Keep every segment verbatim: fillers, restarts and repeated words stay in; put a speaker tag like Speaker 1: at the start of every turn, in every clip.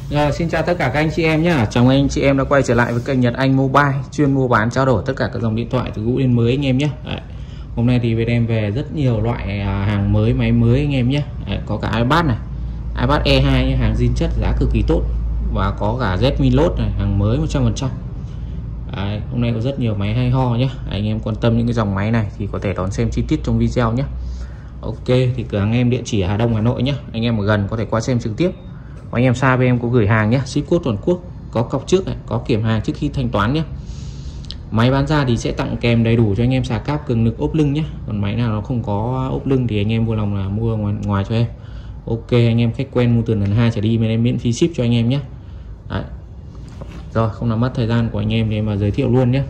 Speaker 1: Rồi, xin chào tất cả các anh chị em nhé. Chào anh chị em đã quay trở lại với kênh Nhật Anh Mobile, chuyên mua bán trao đổi tất cả các dòng điện thoại từ cũ đến mới anh em nhé. Đấy. Hôm nay thì bên em về rất nhiều loại hàng mới, máy mới anh em nhé. Đấy, có cả iPad này, iPad E hai hàng zin chất giá cực kỳ tốt, và có cả Redmi Note này, hàng mới một trăm phần trăm. Đấy, hôm nay có rất nhiều máy hay ho nhé. Đấy, anh em quan tâm những cái dòng máy này thì có thể đón xem chi tiết trong video nhé. Ok, thì cửa hàng em địa chỉ ở Hà Đông, Hà Nội nhé. Anh em ở gần có thể qua xem trực tiếp. Anh em xa bên em có gửi hàng nhé, ship code toàn quốc, có cọc trước này, có kiểm hàng trước khi thanh toán nhé. Máy bán ra thì sẽ tặng kèm đầy đủ cho anh em xà cáp, cường lực, ốp lưng nhé. Còn máy nào nó không có ốp lưng thì anh em vui lòng là mua ngoài, ngoài cho em. Ok, anh em khách quen mua từ lần hai trở đi bên em miễn phí ship cho anh em nhé. Đấy. Rồi, không làm mất thời gian của anh em thì em vào giới thiệu luôn nhé.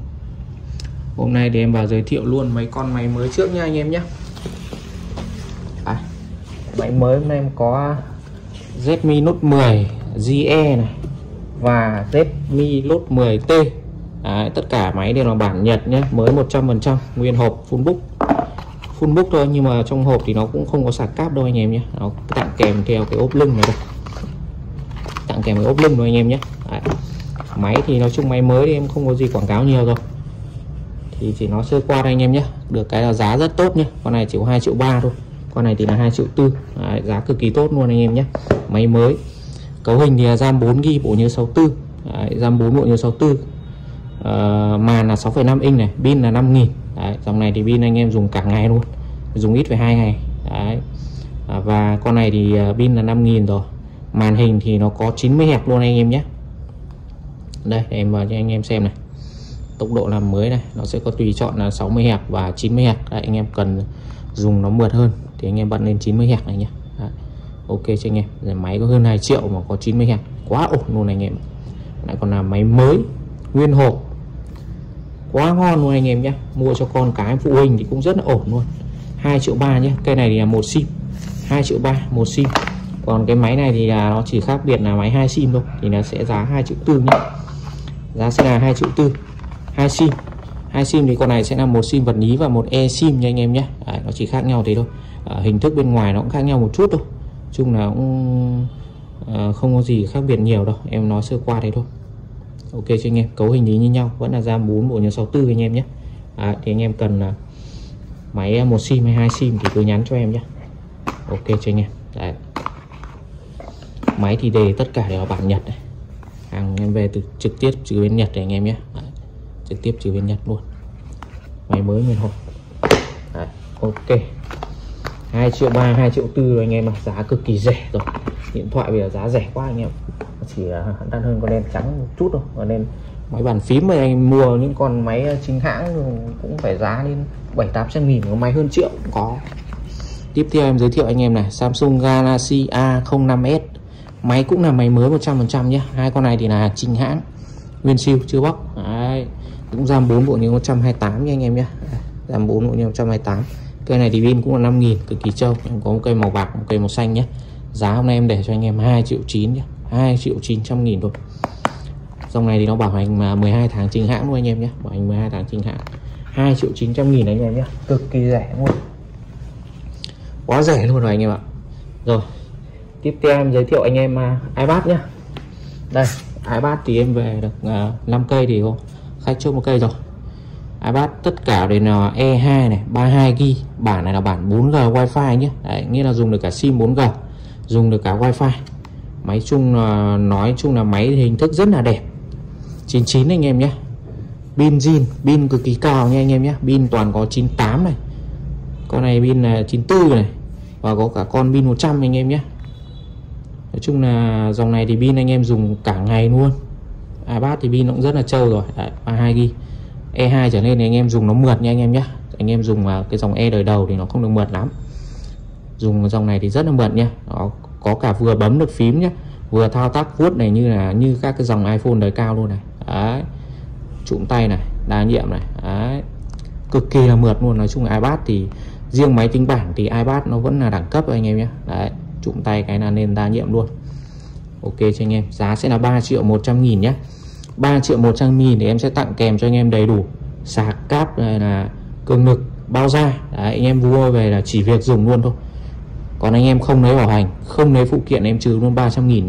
Speaker 1: Hôm nay thì em vào giới thiệu luôn mấy con máy mới trước nha anh em nhé. À, máy mới hôm nay em có Redmi Note mười G E này và Redmi Note mười T. Đấy, tất cả máy đều là bản Nhật nhé, mới một trăm phần trăm, nguyên hộp full book. Full book thôi, nhưng mà trong hộp thì nó cũng không có sạc cáp đâu anh em nhé. Nó tặng kèm theo cái ốp lưng này đây. Tặng kèm cái ốp lưng thôi anh em nhé. Đấy. Máy thì nói chung máy mới thì em không có gì quảng cáo nhiều rồi. Thì chỉ nói sơ qua đây anh em nhé. Được cái là giá rất tốt nhé. Con này chỉ có hai triệu ba thôi. Con này thì là hai triệu tư. Đấy, giá cực kỳ tốt luôn anh em nhé. Máy mới. Cấu hình thì là RAM bốn gi-ga-bai, bộ nhớ sáu mươi tư. Đấy, RAM bốn bộ nhớ sáu mươi tư. À, màn là sáu phẩy năm inch này, pin là năm nghìn. Đấy, dòng này thì pin anh em dùng cả ngày luôn. Dùng ít phải hai ngày. Đấy. À, và con này thì pin là năm nghìn rồi. Màn hình thì nó có chín mươi héc luôn anh em nhé. Đây em vào cho anh em xem này. Tốc độ làm mới này, nó sẽ có tùy chọn là sáu mươi héc và chín mươi héc. Đấy, anh em cần dùng nó mượt hơn thì anh em bật lên chín mươi héc này nhé. Đấy. Ok cho anh em. Rồi, máy có hơn hai triệu mà có chín mươi héc, quá ổn luôn anh em. Lại còn là máy mới nguyên hộp, quá ngon luôn anh em nhé. Mua cho con cái phụ huynh thì cũng rất là ổn luôn. Hai triệu ba nhé. Cây này thì là một sim, hai triệu ba một sim. Còn cái máy này thì là nó chỉ khác biệt là máy hai sim thôi, thì nó sẽ giá hai triệu tư nhé. Giá sẽ là hai triệu tư, hai sim. Hai sim thì con này sẽ là một sim vật lý và một e sim nha anh em nhé. Đấy, nó chỉ khác nhau thế thôi. À, hình thức bên ngoài nó cũng khác nhau một chút thôi. Chung là cũng à, không có gì khác biệt nhiều đâu, em nói sơ qua thế thôi. Ok cho anh em. Cấu hình thì như nhau, vẫn là RAM bốn bộ nhớ sáu mươi tư anh em nhé. À, thì anh em cần uh, máy một sim hay hai sim thì cứ nhắn cho em nhé. Ok cho anh em. Đấy. Máy thì đề tất cả đều là bản Nhật này. Hàng em về từ trực tiếp từ bên Nhật này anh em nhé. Đấy. Trực tiếp từ bên Nhật luôn. Máy mới nguyên hộp. Đấy. Ok. hai triệu ba, hai triệu tư rồi anh em ạ. Giá cực kỳ rẻ rồi. Điện thoại bây giờ giá rẻ quá anh em. Chỉ đắt hơn con đen trắng một chút thôi. Còn nên máy bàn phím mà anh mua những con máy chính hãng cũng phải giá đến bảy tám trăm nghìn, có máy hơn triệu cũng có. Tiếp theo em giới thiệu anh em này, Samsung Galaxy A không năm S. Máy cũng là máy mới một trăm phần trăm nhé. Hai con này thì là chính hãng, nguyên siêu chưa bóc. Đấy. Cũng RAM bốn bộ nhớ một trăm hai mươi tám nha anh em nhé. RAM bốn bộ nhớ một trăm hai mươi tám. Cây này thì pin cũng là năm nghìn, cực kỳ trâu. Em có một cây màu bạc, một cây màu xanh nhé. Giá hôm nay em để cho anh em hai triệu chín nhé. hai triệu chín trăm nghìn thôi. Dòng này thì nó bảo hành mười hai tháng chính hãng luôn anh em nhé. Bảo hành mười hai tháng chính hãng. hai triệu chín trăm nghìn anh em nhé. Cực kỳ rẻ luôn. Quá rẻ luôn rồi anh em ạ. Rồi. Tiếp theo em giới thiệu anh em uh, iPad nhé. Đây, iPad thì em về được uh, năm cây thì khách chốt một cây rồi. iPad tất cả đều là E hai này, ba mươi hai gi-ga-bai. Bản này là bản bốn G Wi-Fi nhé. Đấy, nghĩa là dùng được cả sim bốn G, dùng được cả Wi-Fi. Máy chung là nói chung là máy hình thức rất là đẹp. chín chín anh em nhé. Pin zin, pin cực kỳ cao nha anh em nhé. Pin toàn có chín tám này. Con này pin là chín tư này. Và có cả con pin một trăm anh em nhé. Nói chung là dòng này thì pin anh em dùng cả ngày luôn. iPad thì pin nó cũng rất là trâu rồi. Đấy, ba mươi hai gi-ga-bai. E hai trở lên thì anh em dùng nó mượt nha anh em nhé. Anh em dùng cái dòng E đời đầu thì nó không được mượt lắm. Dùng dòng này thì rất là mượt nha. Nó có cả vừa bấm được phím nhé, vừa thao tác vuốt này như là như các cái dòng iPhone đời cao luôn này. Đấy. Trụm tay này, đa nhiệm này. Đấy. Cực kỳ là mượt luôn. Nói chung là iPad thì riêng máy tính bảng thì iPad nó vẫn là đẳng cấp anh em nhé. Đấy. Trụm tay cái là nên đa nhiệm luôn. Ok cho anh em. Giá sẽ là ba triệu một trăm nghìn nhé. ba triệu một trăm nghìn thì em sẽ tặng kèm cho anh em đầy đủ sạc, cáp, này là cường lực, bao da. Đấy, anh em mua về là chỉ việc dùng luôn thôi. Còn anh em không lấy bảo hành, không lấy phụ kiện em trừ luôn ba trăm nghìn nhé.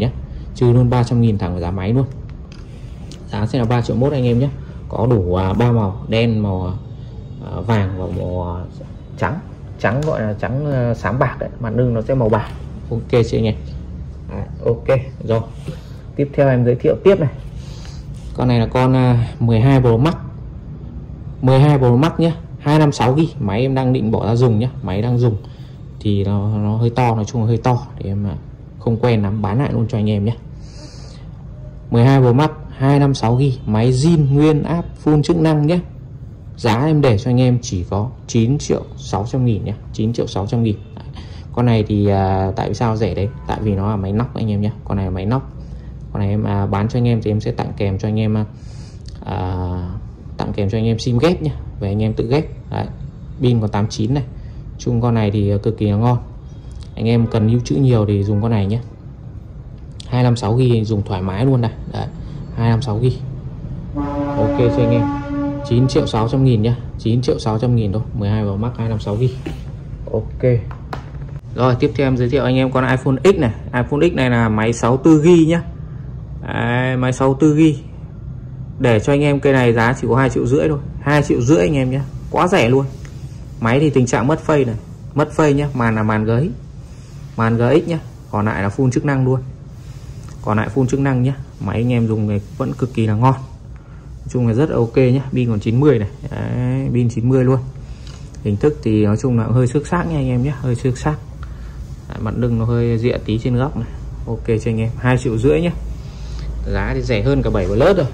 Speaker 1: trừ luôn ba trăm nghìn thẳng vào giá máy luôn. Giá sẽ là ba triệu mốt anh em nhé. Có đủ ba màu, đen, màu à, vàng và màu à, trắng. Trắng gọi là trắng à, xám bạc đấy, mặt lưng nó sẽ màu bạc. Ok chị anh em. À, ok rồi. Tiếp theo em giới thiệu tiếp này. Con này là con à, mười hai Pro Max. mười hai Pro Max nhé, hai trăm năm mươi sáu gi bi. Máy em đang định bỏ ra dùng nhé. Máy đang dùng thì nó, nó hơi to, nói chung là hơi to để em không quen lắm, bán lại luôn cho anh em nhé. mười hai Pro Max hai trăm năm mươi sáu gi bi, máy zin nguyên áp full chức năng nhé. Giá em để cho anh em chỉ có chín triệu sáu trăm nghìn nhé, chín triệu sáu trăm nghìn. Con này thì à, tại sao rẻ đấy? Tại vì nó là máy nóc anh em nhé. Con này là máy nóc. Con này em à, bán cho anh em thì em sẽ tặng kèm cho anh em à, tặng kèm cho anh em sim ghép nhé, về anh em tự ghép. Đấy. Pin còn tám mươi chín này. Chung con này thì cực kỳ là ngon. Anh em cần lưu trữ nhiều thì dùng con này nhé. hai trăm năm mươi sáu gi bi dùng thoải mái luôn này. Đấy. hai trăm năm mươi sáu gi bi. Ok cho anh em. chín triệu sáu trăm nghìn nhá. chín triệu sáu trăm nghìn thôi. mười hai Pro Max hai trăm năm mươi sáu gi bi. Ok. Rồi tiếp theo em giới thiệu anh em con iPhone X này. iPhone X này là máy sáu mươi tư gi bi nhá. Đấy, máy sáu mươi tư gi bi. Để cho anh em cây này giá chỉ có hai triệu rưỡi thôi. hai triệu rưỡi anh em nhé. Quá rẻ luôn. Máy thì tình trạng mất phây này, mất phây nhá, màn là màn giấy. Màn giê ích nhá, còn lại là full chức năng luôn. Còn lại full chức năng nhá. Máy anh em dùng này vẫn cực kỳ là ngon. Nói chung là rất ok nhá, pin còn chín mươi này. Đấy, pin chín mươi luôn. Hình thức thì nói chung là hơi xước xác nha anh em nhé, hơi xước xác. Đấy, mặt lưng nó hơi rịa tí trên góc này. Ok cho anh em, hai triệu rưỡi nhá. Giá thì rẻ hơn cả bảy Plus rồi.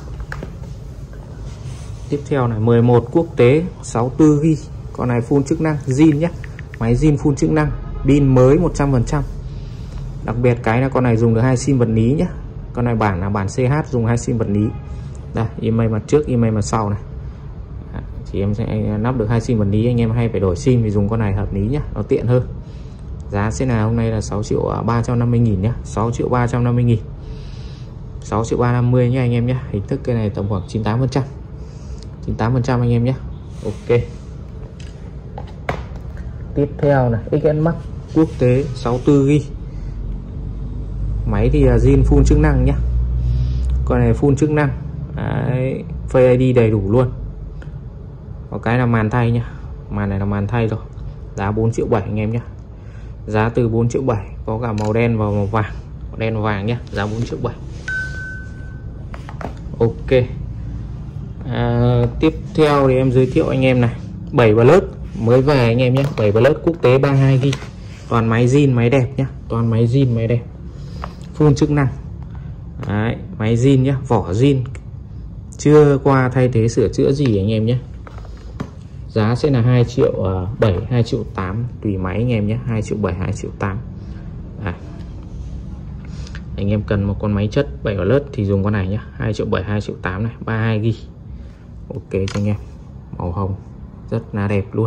Speaker 1: Tiếp theo này, mười một quốc tế sáu mươi tư gi bi. Con này full chức năng zin nhé. Máy zin full chức năng, pin mới một trăm phần trăm. Đặc biệt cái là con này dùng được hai sim vật lý nhé. Con này bản là bản xê hát, dùng hai sim vật lý. Đây, email mặt trước, email mặt sau này. Thì em sẽ nắp được hai sim vật lý. Anh em hay phải đổi sim thì dùng con này hợp lý nhé, nó tiện hơn. Giá sẽ là hôm nay là sáu triệu ba trăm năm mươi nghìn nhé. sáu triệu ba trăm năm mươi nghìn. sáu triệu ba trăm năm mươi nhé anh em nhé. Hình thức cái này tầm khoảng chín mươi tám phần trăm. chín mươi tám phần trăm anh em nhé. Ok. Tiếp theo này, ích ét Max quốc tế sáu mươi tư gi bi. Máy thì là zin full chức năng nhé. Con này full chức năng. Đấy, Face ai đi đầy đủ luôn. Có cái là màn thay nhá. Màn này là màn thay rồi. Giá bốn triệu bảy anh em nhé. Giá từ bốn triệu bảy. Có cả màu đen và màu vàng. Màu đen và vàng nhé. Giá bốn triệu bảy. Ok. À, tiếp theo thì em giới thiệu anh em này, bảy Plus mới về anh em nhé. bảy Plus quốc tế ba mươi hai gi bi. Toàn máy zin, máy đẹp nhá. Toàn máy zin, máy đẹp. Full chức năng. Đấy, máy zin nhá, vỏ zin. Chưa qua thay thế sửa chữa gì anh em nhé. Giá sẽ là hai triệu bảy, hai triệu tám tùy máy anh em nhé. hai triệu bảy, hai triệu tám. À. Anh em cần một con máy chất bảy Plus thì dùng con này nhé. hai triệu bảy, hai triệu tám này, ba mươi hai gi bi. Ok cho anh em. Màu hồng rất là đẹp luôn.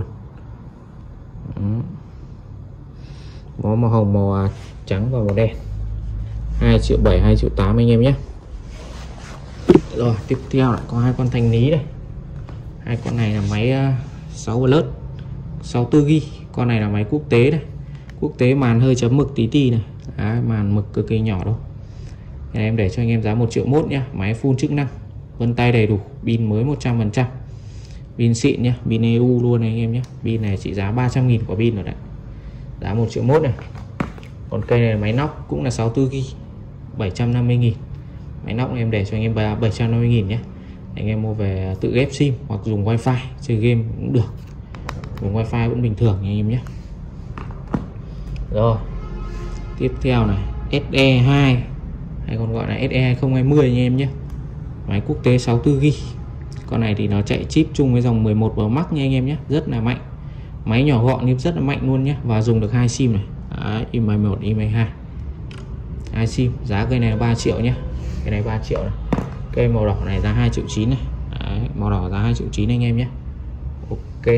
Speaker 1: Có màu hồng, màu trắng và màu đen. hai triệu bảy, hai triệu tám anh em nhé. Rồi tiếp theo lại có hai con thanh lý đây. Hai con này là máy sáu Plus sáu mươi tư gi bi. Con này là máy quốc tế này. Quốc tế màn hơi chấm mực tí tí này. Đấy, màn mực cực kỳ nhỏ đâu. Em để cho anh em giá một triệu mốt nhá. Máy full chức năng, vân tay đầy đủ, pin mới một trăm phần trăm. Pin xịn nhá, pin e u luôn này anh em nhé. Pin này trị giá ba trăm nghìn quả pin rồi đấy. Giá một triệu mốt này. Còn cây này là máy nóc cũng là sáu mươi tư gi bi, bảy trăm năm mươi nghìn. Máy nóc này em để cho anh em bảy trăm năm mươi nghìn nhé. Anh em mua về tự ghép sim hoặc dùng wifi chơi game cũng được. Dùng wifi vẫn bình thường nha anh em nhé. Rồi tiếp theo này, ét e hai hay còn gọi là ét e hai không hai không anh em nhé. Máy quốc tế sáu mươi tư gi bi. Con này thì nó chạy chip chung với dòng mười một Pro Max nha anh em nhé. Rất là mạnh. Máy nhỏ gọn nhưng rất là mạnh luôn nhé. Và dùng được hai sim này. Đấy, email một, email hai. Hai sim. Giá cây này là ba triệu nhé. Cái này ba triệu này. Cây màu đỏ này giá hai triệu chín này. Đấy, màu đỏ giá hai triệu chín anh em nhé. Ok.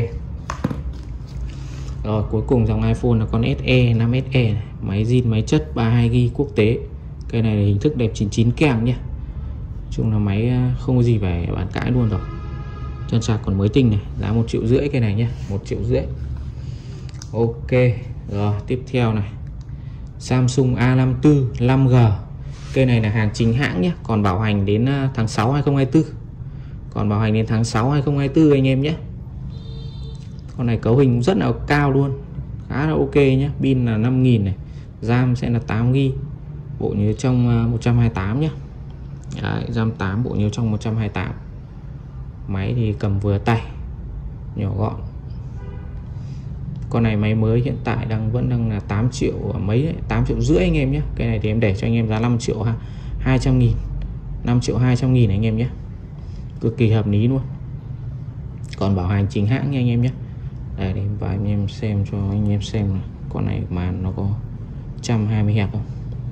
Speaker 1: Rồi cuối cùng dòng iPhone là con ét e năm ét e này. Máy zin, máy chất ba mươi hai gi bi quốc tế. Cây này là hình thức đẹp chín mươi chín keng nhé. Chung là máy không có gì phải bàn cãi luôn rồi. Chân sạc còn mới tinh này. Giá một triệu rưỡi cây này nhé. Một triệu rưỡi. Ok. Rồi tiếp theo này, Samsung A năm mươi tư năm G Cây này là hàng chính hãng nhé, còn bảo hành đến tháng sáu hai không hai tư. Còn bảo hành đến tháng sáu hai không hai tư anh em nhé. Con này cấu hình rất là cao luôn, khá là ok nhé. Pin là năm nghìn này, RAM sẽ là tám gi ga bai, bộ nhớ trong một trăm hai mươi tám nhé. Đấy, RAM tám, bộ nhớ trong một trăm hai mươi tám. Máy thì cầm vừa tay, nhỏ gọn. Con này máy mới hiện tại đang vẫn đang là tám triệu mấy đấy, tám triệu rưỡi anh em nhé. Cái này thì em để cho anh em giá năm triệu hai trăm nghìn, năm triệu hai trăm nghìn anh em nhé, cực kỳ hợp lý luôn. Còn bảo hành chính hãng nha anh em nhé. Đây để và anh em xem cho anh em xem này. Con này màn nó có một trăm hai mươi héc không?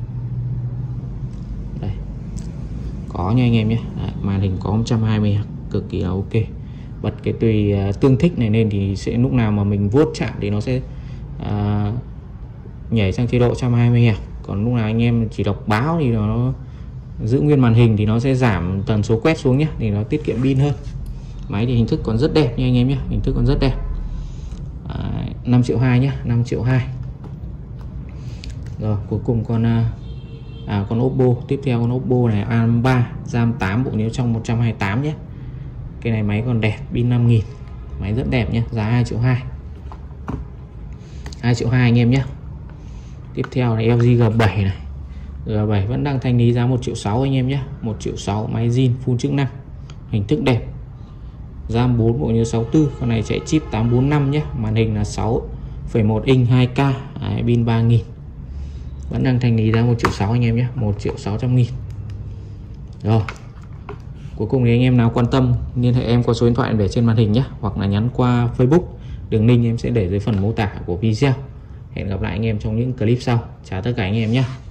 Speaker 1: Đây, có nha anh em nhé. Đấy, màn hình có một trăm hai mươi héc, cực kỳ là ok. Bật cái tùy uh, tương thích này lên thì sẽ lúc nào mà mình vuốt chạm thì nó sẽ uh, nhảy sang chế độ một trăm hai mươi héc. Còn lúc nào anh em chỉ đọc báo thì nó giữ nguyên màn hình thì nó sẽ giảm tần số quét xuống nhé, thì nó tiết kiệm pin hơn. Máy thì hình thức còn rất đẹp nha anh em nhé, hình thức còn rất đẹp. À, năm triệu hai nhé, năm triệu hai. Rồi cuối cùng con à, con Oppo, tiếp theo con Oppo này A năm ba, RAM tám, bộ nhớ trong một trăm hai mươi tám nhé. Cái này máy còn đẹp, pin năm nghìn, máy rất đẹp nhé, giá hai triệu hai, hai triệu hai anh em nhé. Tiếp theo là L G G bảy này, G bảy vẫn đang thanh lý giá một triệu sáu anh em nhé, một triệu sáu, máy zin full chức năng, hình thức đẹp, RAM bốn, bộ nhớ sáu mươi tư. Con này chạy chip tám bốn năm nhé, màn hình là sáu phẩy một inch hai K, đấy, pin ba nghìn, vẫn đang thanh lý giá một triệu sáu anh em nhé, một triệu sáu trăm nghìn. Rồi cuối cùng thì anh em nào quan tâm liên hệ em qua số điện thoại để trên màn hình nhé, hoặc là nhắn qua Facebook, đường link em sẽ để dưới phần mô tả của video. Hẹn gặp lại anh em trong những clip sau. Chào tất cả anh em nhé.